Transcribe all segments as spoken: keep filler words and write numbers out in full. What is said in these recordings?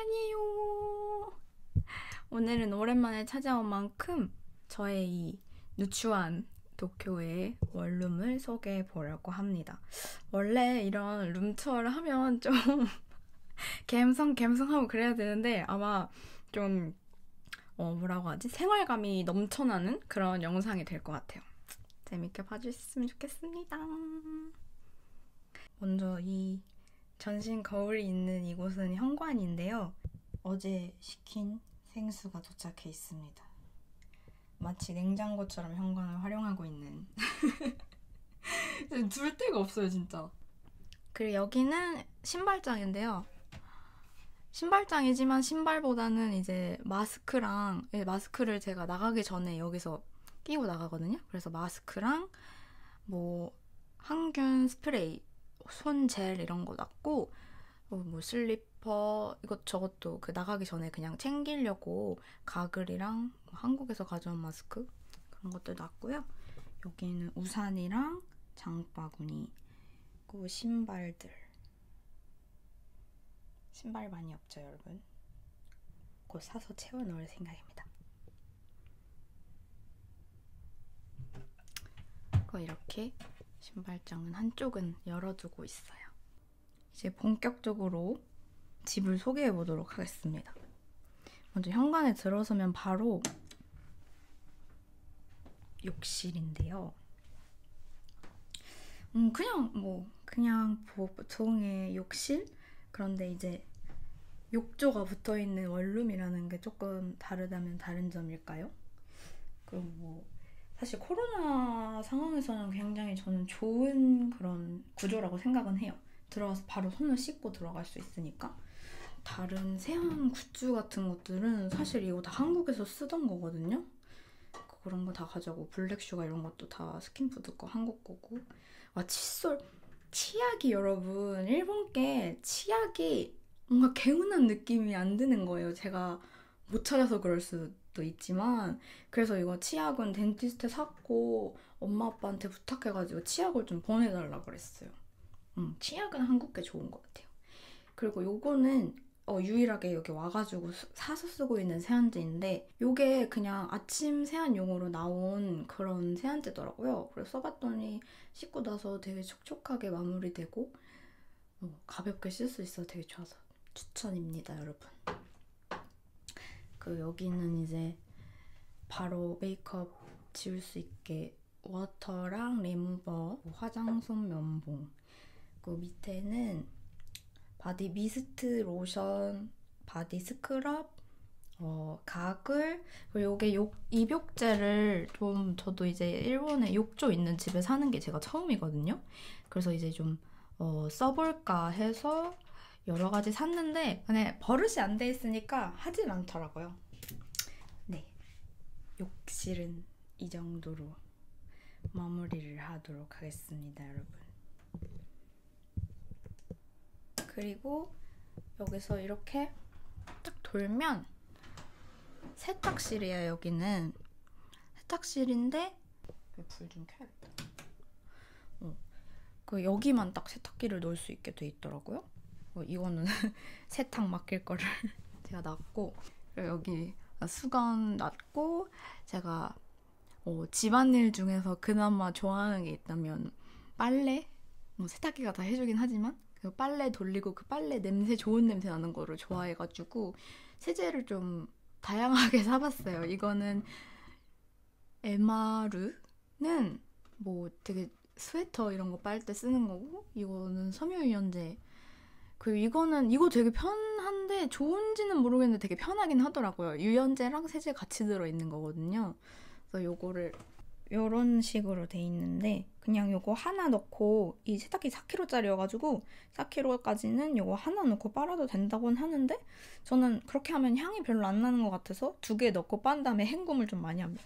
오랜만이에요. 오늘은 오랜만에 찾아온 만큼 저의 이 누추한 도쿄의 원룸을 소개해 보려고 합니다. 원래 이런 룸투어를 하면 좀 갬성 갬성하고 그래야 되는데 아마 좀 어, 뭐라고 하지? 생활감이 넘쳐나는 그런 영상이 될 것 같아요. 재밌게 봐주셨으면 좋겠습니다. 먼저 이 전신 거울이 있는 이곳은 현관인데요. 어제 시킨 생수가 도착해 있습니다. 마치 냉장고처럼 현관을 활용하고 있는 둘 데가 없어요 진짜. 그리고 여기는 신발장인데요. 신발장이지만 신발보다는 이제 마스크랑 예, 마스크를 제가 나가기 전에 여기서 끼고 나가거든요. 그래서 마스크랑 뭐 항균 스프레이, 손 젤 이런 거 놨고 어, 뭐 슬리퍼 이것저것도 그 나가기 전에 그냥 챙기려고 가글이랑 뭐 한국에서 가져온 마스크 그런 것들 놨고요. 여기는 우산이랑 장바구니 그리고 신발들. 신발 많이 없죠 여러분? 곧 사서 채워 넣을 생각입니다. 그리고 이렇게 신발장은 한쪽은 열어두고 있어요. 이제 본격적으로 집을 소개해 보도록 하겠습니다. 먼저 현관에 들어서면 바로 욕실인데요. 음 그냥 뭐 그냥 보통의 욕실? 그런데 이제 욕조가 붙어있는 원룸이라는 게 조금 다르다면 다른 점일까요? 그리고 뭐 사실 코로나 상황에서는 굉장히 저는 좋은 그런 구조라고 생각은 해요. 들어가서 바로 손을 씻고 들어갈 수 있으니까. 다른 세안 굿즈 같은 것들은 사실 이거 다 한국에서 쓰던 거거든요. 그런 거 다 가져오고 블랙슈가 이런 것도 다 스킨푸드 거 한국 거고. 와 칫솔, 치약이 여러분 일본께 치약이 뭔가 개운한 느낌이 안 드는 거예요. 제가 못 찾아서 그럴 수도 있지만 그래서 이거 치약은 덴티스트 샀고 엄마 아빠한테 부탁해가지고 치약을 좀 보내달라 그랬어요. 음, 치약은 한국게 좋은 것 같아요. 그리고 요거는 어, 유일하게 여기 와가지고 수, 사서 쓰고 있는 세안제인데 요게 그냥 아침 세안용으로 나온 그런 세안제더라고요. 그래서 써봤더니 씻고 나서 되게 촉촉하게 마무리되고 어, 가볍게 쓸 수 있어서 되게 좋아서 추천입니다 여러분. 그 여기는 이제 바로 메이크업 지울 수 있게 워터랑 리무버, 화장솜 면봉. 그 밑에는 바디 미스트, 로션, 바디 스크럽, 어, 가글, 그리고 요게 욕, 입욕제를 좀 저도 이제 일본에 욕조 있는 집에 사는 게 제가 처음이거든요. 그래서 이제 좀 어, 써볼까 해서 여러 가지 샀는데 그냥 버릇이 안 돼 있으니까 하진 않더라고요. 네, 욕실은 이 정도로 마무리를 하도록 하겠습니다 여러분. 그리고 여기서 이렇게 딱 돌면 세탁실이에요. 여기는 세탁실인데 불 좀 켜야겠다. 어. 그 여기만 딱 세탁기를 넣을 수 있게 돼 있더라고요. 어, 이거는 세탁 맡길 거를 제가 놨고 여기 수건 놨고 제가 어, 집안일 중에서 그나마 좋아하는 게 있다면 빨래? 뭐 세탁기가 다 해주긴 하지만 그 빨래 돌리고 그 빨래 냄새 좋은 냄새 나는 거를 좋아해가지고 세제를 좀 다양하게 사봤어요. 이거는 에마르는 뭐 되게 스웨터 이런 거 빨 때 쓰는 거고 이거는 섬유유연제. 그리고 이거는 이거 되게 편한데 좋은지는 모르겠는데 되게 편하긴 하더라고요. 유연제랑 세제 같이 들어있는 거거든요. 그래서 요거를 요런 식으로 돼 있는데 그냥 요거 하나 넣고 이 세탁기 사 킬로그램짜리여가지고 사 킬로그램까지는 요거 하나 넣고 빨아도 된다고는 하는데 저는 그렇게 하면 향이 별로 안 나는 것 같아서 두 개 넣고 빤 다음에 헹굼을 좀 많이 합니다.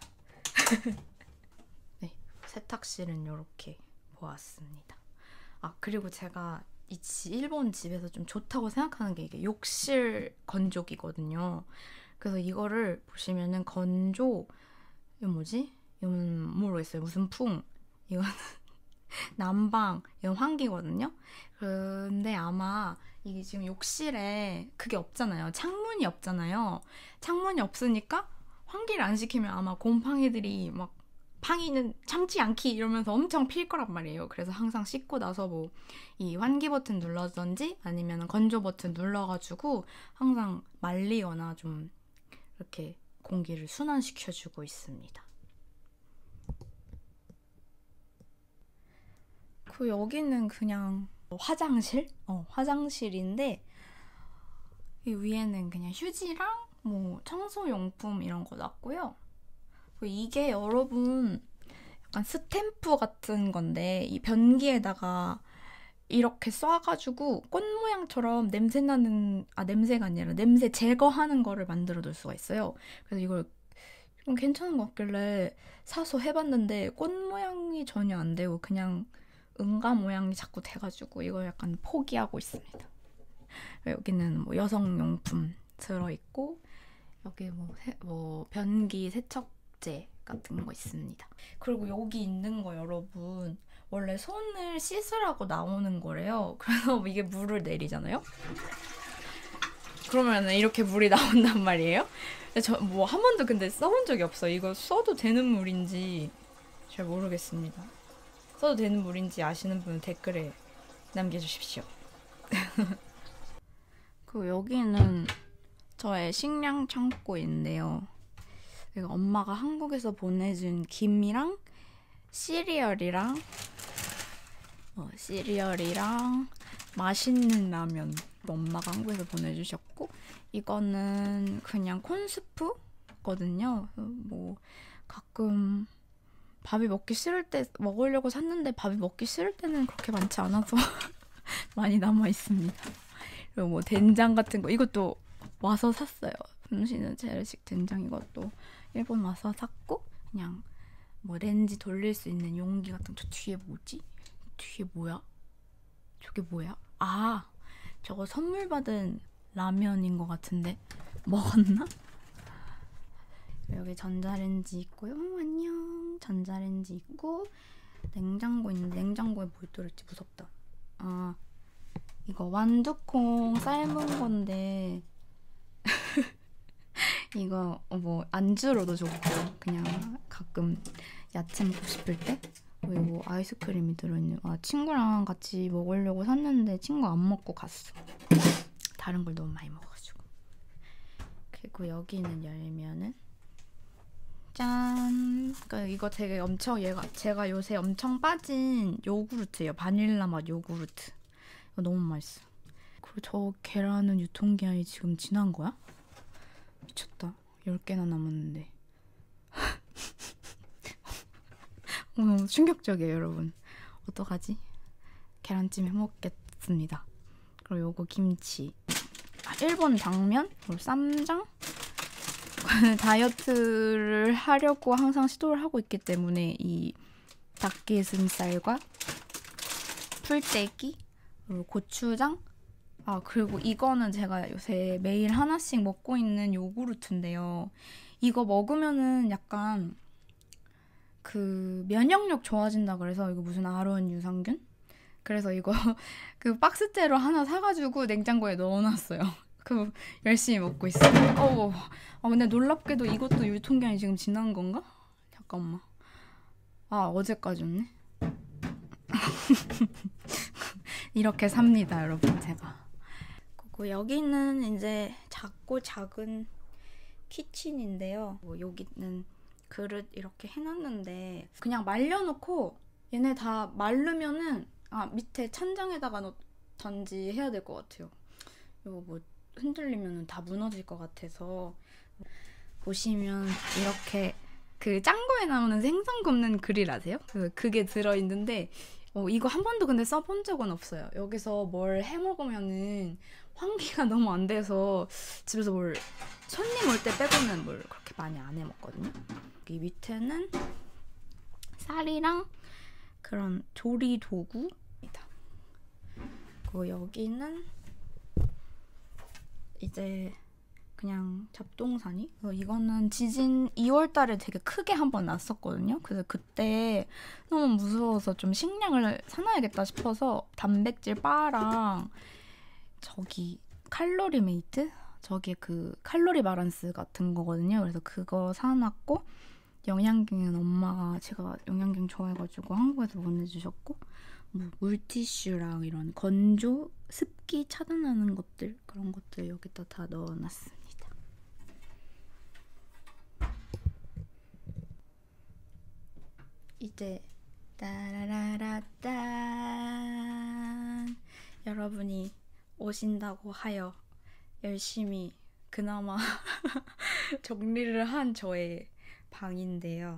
네, 세탁실은 요렇게 보았습니다. 아 그리고 제가 이 일본 집에서 좀 좋다고 생각하는 게 이게 욕실 건조기거든요. 그래서 이거를 보시면은 건조 이거 뭐지? 이건 모르겠어요. 무슨 풍. 이거는 난방. 이건 환기거든요. 근데 아마 이게 지금 욕실에 그게 없잖아요. 창문이 없잖아요. 창문이 없으니까 환기를 안 시키면 아마 곰팡이들이 막 팡이는 참지 않기 이러면서 엄청 필 거란 말이에요. 그래서 항상 씻고 나서 뭐 이 환기 버튼 눌러든지 아니면 건조 버튼 눌러가지고 항상 말리거나 좀 이렇게 공기를 순환시켜주고 있습니다. 그 여기는 그냥 화장실? 어, 화장실인데 이 위에는 그냥 휴지랑 뭐 청소용품 이런 거 놨고요. 이게 여러분 약간 스탬프 같은 건데 이 변기에다가 이렇게 쏴가지고 꽃 모양처럼 냄새나는 아 냄새가 아니라 냄새 제거하는 거를 만들어 둘 수가 있어요. 그래서 이걸 좀 괜찮은 것 같길래 사서 해봤는데 꽃 모양이 전혀 안 되고 그냥 은가 모양이 자꾸 돼가지고 이걸 약간 포기하고 있습니다. 여기는 뭐 여성용품 들어있고 여기 뭐, 세, 뭐 변기 세척제 같은 거 있습니다. 그리고 여기 있는 거 여러분 원래 손을 씻으라고 나오는 거래요. 그래서 이게 물을 내리잖아요. 그러면 이렇게 물이 나온단 말이에요. 저 뭐 한 번도 근데 써본 적이 없어요. 이거 써도 되는 물인지 잘 모르겠습니다. 써도 되는 물인지 아시는 분은 댓글에 남겨주십시오. 그 여기는 저의 식량 창고인데요. 이거 엄마가 한국에서 보내준 김이랑 시리얼이랑 어, 시리얼이랑 맛있는 라면 엄마가 한국에서 보내주셨고 이거는 그냥 콘스프거든요. 뭐 가끔 밥이 먹기 싫을 때 먹으려고 샀는데 밥이 먹기 싫을 때는 그렇게 많지 않아서 많이 남아 있습니다. 그리고 뭐 된장 같은 거 이것도 와서 샀어요. 음식은 재래식 된장 이것도 일본 와서 샀고 그냥 뭐 렌즈 돌릴 수 있는 용기 같은 거. 저 뒤에 뭐지? 뒤에 뭐야? 저게 뭐야? 아 저거 선물 받은 라면인 것 같은데 먹었나? 여기 전자레인지 있고요. 어, 안녕. 전자레인지 있고 냉장고 있는데 냉장고에 뭘 들을지 무섭다. 아 이거 완두콩 삶은 건데 이거 뭐 안주로도 좋고 그냥 가끔 야채 먹고 싶을 때 그리고 아이스크림이 들어있는 아 친구랑 같이 먹으려고 샀는데 친구 안 먹고 갔어. 다른 걸 너무 많이 먹어가지고. 그리고 여기는 열면은 짠! 그러니까 이거 되게 엄청 얘가 제가 요새 엄청 빠진 요구르트예요. 바닐라 맛 요구르트. 이거 너무 맛있어. 그리고 저 계란은 유통기한이 지금 지난 거야? 미쳤다. 열 개나 남았는데. 어, 너무 충격적이에요, 여러분. 어떡하지? 계란찜 해먹겠습니다. 그리고 요거 김치. 아, 일본 당면, 그리고 쌈장. 다이어트를 하려고 항상 시도를 하고 있기 때문에 이 닭가슴살과 풀떼기, 그리고 고추장. 아 그리고 이거는 제가 요새 매일 하나씩 먹고 있는 요구르트인데요. 이거 먹으면은 약간 그 면역력 좋아진다 그래서 이거 무슨 아로원 유산균? 그래서 이거 그 박스째로 하나 사가지고 냉장고에 넣어놨어요. 그 열심히 먹고 있어요. 어, 아 근데 놀랍게도 이것도 유통기한이 지금 지난 건가? 잠깐만. 아 어제까지였네. 이렇게 삽니다, 여러분 제가. 그리고 여기는 이제 작고 작은 키친인데요. 뭐 여기는 그릇 이렇게 해놨는데 그냥 말려놓고 얘네 다 마르면은 아 밑에 찬장에다가 넣던지 해야 될 것 같아요. 이거 뭐 흔들리면 다 무너질 것 같아서. 보시면 이렇게 그 짱구에 나오는 생선 굽는 그릴 아세요? 그게 들어있는데 어, 이거 한 번도 근데 써본 적은 없어요. 여기서 뭘 해먹으면은 환기가 너무 안 돼서 집에서 뭘 손님 올 때 빼고는 뭘 그렇게 많이 안 해먹거든요. 여기 밑에는 쌀이랑 그런 조리 도구입니다. 그리고 여기는 이제 그냥 잡동사니? 이거는 지진 이월 달에 되게 크게 한번 났었거든요. 그래서 그때 너무 무서워서 좀 식량을 사놔야겠다 싶어서 단백질 바랑 저기 칼로리 메이트? 저게 그 칼로리 바란스 같은 거거든요. 그래서 그거 사놨고 영양갱은 엄마가 제가 영양갱 좋아해가지고 한국에서 보내주셨고 뭐 물티슈랑 이런 건조 습기 차단하는 것들 그런 것들 여기다 다 넣어놨습니다. 이제 따라라라딴 여러분이 오신다고 하여 열심히 그나마 정리를 한 저의 방인데요.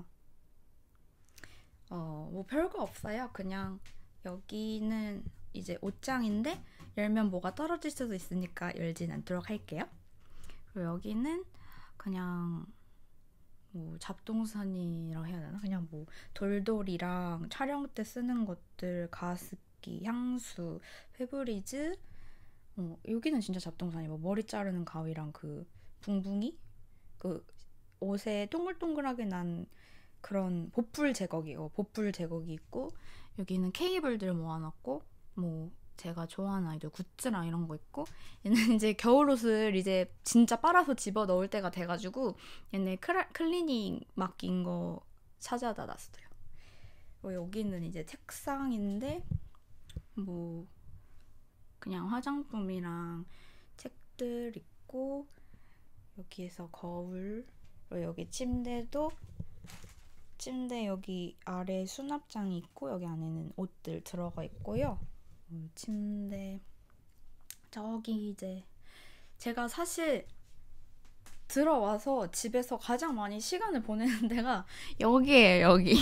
어, 뭐 별거 없어요. 그냥 여기는 이제 옷장인데 열면 뭐가 떨어질 수도 있으니까 열진 않도록 할게요. 그리고 여기는 그냥 뭐 잡동사니라고 해야 되나? 그냥 뭐 돌돌이랑 촬영 때 쓰는 것들, 가습기, 향수, 페브리즈. 어, 여기는 진짜 잡동사니. 뭐 머리 자르는 가위랑 그 붕붕이, 그 옷에 동글동글하게 난 그런 보풀 제거기, 어, 보풀 제거기 있고 여기는 케이블들 모아놨고 뭐 제가 좋아하는 아이돌 굿즈랑 이런 거 있고 얘는 이제 겨울옷을 이제 진짜 빨아서 집어 넣을 때가 돼가지고 얘네 크라, 클리닝 맡긴 거 찾아다 놨어요. 여기는 이제 책상인데 뭐 그냥 화장품이랑 책들 있고 여기에서 거울, 여기 침대도 침대 여기 아래 수납장이 있고 여기 안에는 옷들 들어가 있고요. 음, 침대 저기 이제 제가 사실 들어와서 집에서 가장 많이 시간을 보내는 데가 여기예요. 여기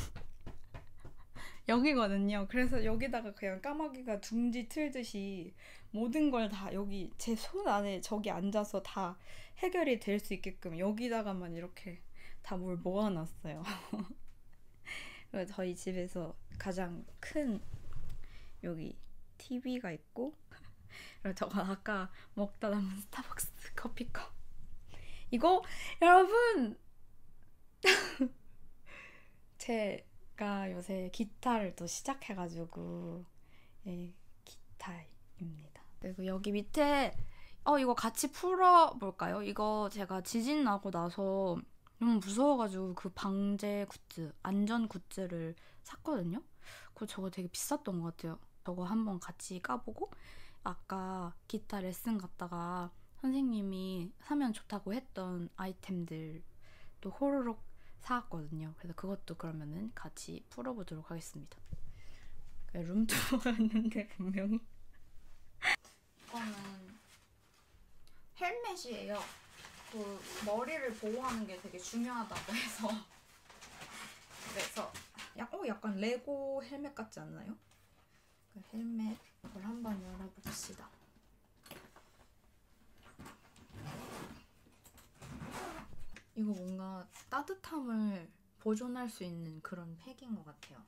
여기거든요. 그래서 여기다가 그냥 까마귀가 둥지 틀듯이 모든 걸 다 여기 제 손 안에 저기 앉아서 다 해결이 될 수 있게끔 여기다가만 이렇게 다 뭘 모아놨어요. 그래서 저희 집에서 가장 큰 여기 티비가 있고 그리고 저거 아까 먹다 남은 스타벅스 커피컵 이거 여러분 제가 요새 기타를 또 시작해가지고 예, 기타입니다. 그리고 여기 밑에 어 이거 같이 풀어볼까요? 이거 제가 지진 나고 나서 너무 무서워가지고 그 방제 굿즈, 안전 굿즈를 샀거든요. 그거 저거 되게 비쌌던 것 같아요. 저거 한번 같이 까보고 아까 기타 레슨 갔다가 선생님이 사면 좋다고 했던 아이템들 또 호로록 사왔거든요. 그래서 그것도 그러면은 같이 풀어보도록 하겠습니다. 룸투어였는데 분명히 이거는 헬멧이에요. 그 머리를 보호하는 게 되게 중요하다고 해서 그래서 어, 약간 레고 헬멧 같지 않나요? 그 헬멧 이걸 한번 열어봅시다. 이거 뭔가 따뜻함을 보존할 수 있는 그런 팩인 것 같아요.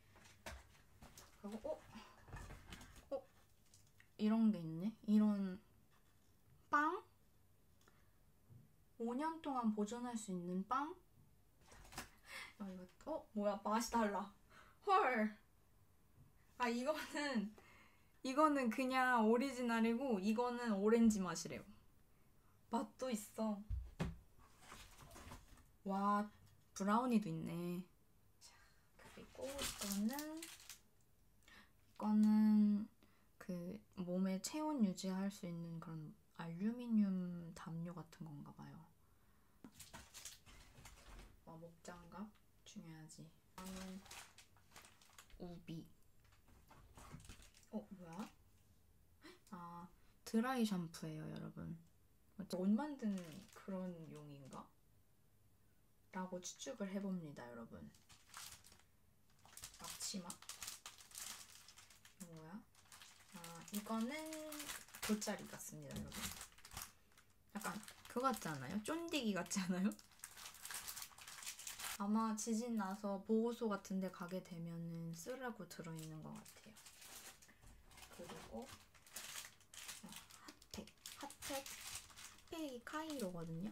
그리고 어? 어? 이런 게 있네? 이런 빵? 오 년 동안 보존할 수 있는 빵? 아, 이거, 어? 뭐야, 맛이 달라. 헐. 아, 이거는, 이거는 그냥 오리지널이고, 이거는 오렌지 맛이래요. 맛도 있어. 와, 브라우니도 있네. 자, 그리고 이거는, 이거는 그 몸의 체온 유지할 수 있는 그런 알루미늄 담요 같은 건가 봐요. 와, 목장갑 중요하지. 이거는 우비. 어, 뭐야? 아, 드라이 샴푸예요, 여러분. 옷 만드는 그런 용인가? 라고 추측을 해봅니다, 여러분. 앞치마. 이거 뭐야? 아, 이거는 돗자리 같습니다, 여러분. 약간 그거 같지 않아요? 쫀디기 같지 않아요? 아마 지진 나서 보호소 같은 데 가게 되면은 쓰라고 들어있는 것 같아요. 그리고 어, 핫팩. 핫팩. 핫팩이 카이로거든요.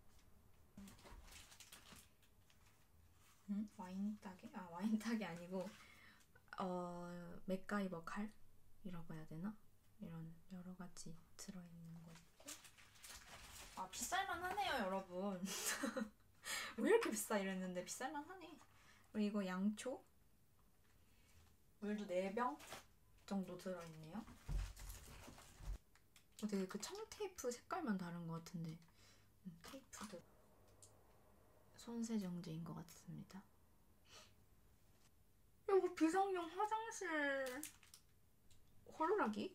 응? 와인따개? 아, 와인따개 아니고 어... 맥가이버 칼이라고 해야 되나? 이런 여러 가지 들어있는 거 있고. 아, 비쌀만 하네요, 여러분. 왜 이렇게 비싸 이랬는데 비쌀만 하네. 그리고 이거 양초. 물도 네 병 정도 들어있네요. 어, 되게 그 청테이프 색깔만 다른 것 같은데 음, 테이프도 손세정제인 것 같습니다. 이거 비상용 화장실 홀라기?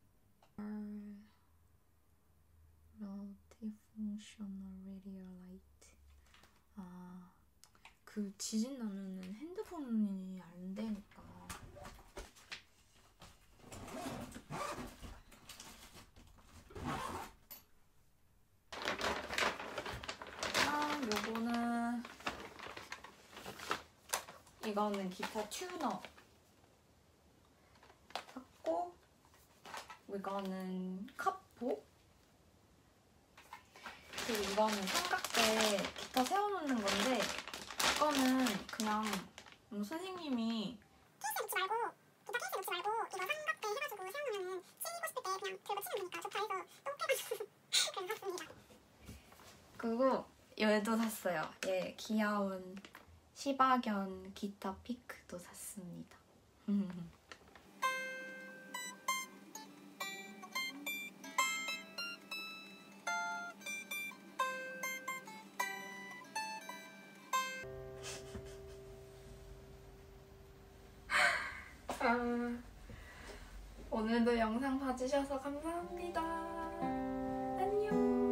Multifunctional Radio Light. 아, 그 지진 나면은 핸드폰이 안 되니까. 아, 요거는 이거는 기타 튜너 샀고, 이거는 카포. 그리고 이거는 삼각대 기타 세워놓는 건데, 이거는 그냥 음, 선생님이 케이스 놓지 말고 기타 케이스 놓지 말고 이거 삼각대 해가지고 세워놓으면 치고 싶을 때 그냥 들고 치면 되니까 좋다 해서 똥 빼가지고 그래서 샀습니다. 그리고 얘도 샀어요. 얘 귀여운 시바견 기타 피크도 샀습니다. 아, 오늘도 영상 봐주셔서 감사합니다. 안녕.